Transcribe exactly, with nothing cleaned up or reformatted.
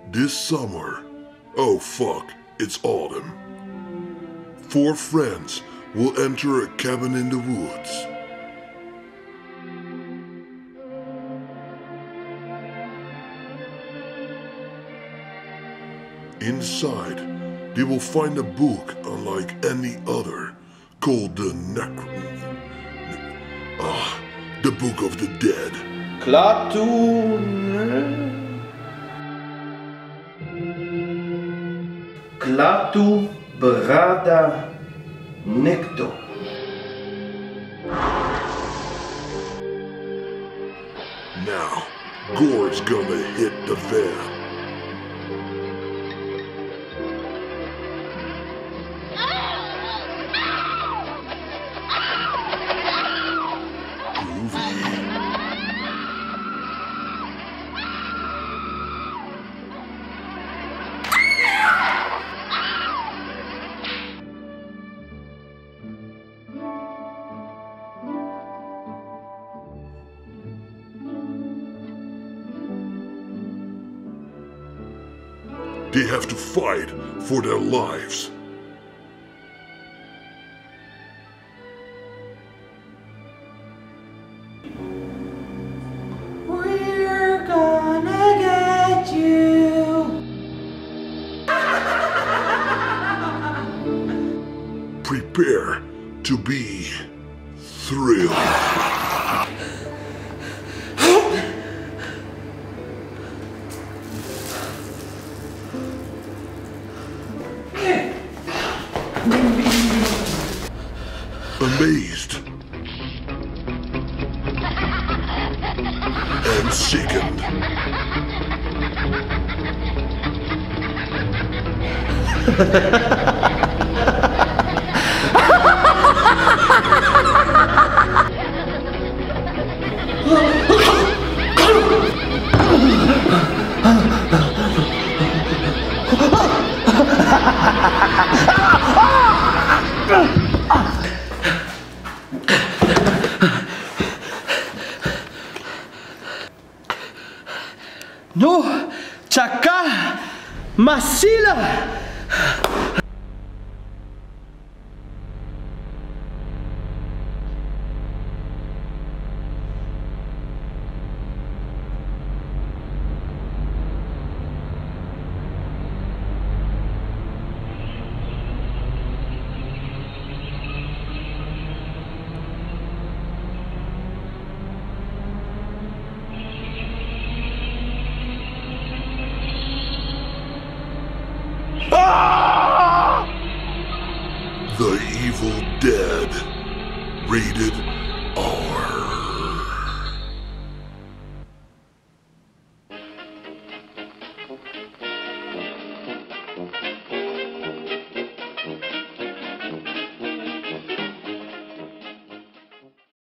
This summer, oh fuck, it's autumn. Four friends will enter a cabin in the woods. Inside, they will find a book unlike any other, called the Necro... Ah, the Book of the Dead. Klaatu... Klaatu Brada Necto. Now, Gore's gonna hit the fan. They have to fight for their lives. We're gonna get you. Prepare to be thrilled. Amazed and sickened. No, Chaka, Masila. The Evil Dead. Rated R.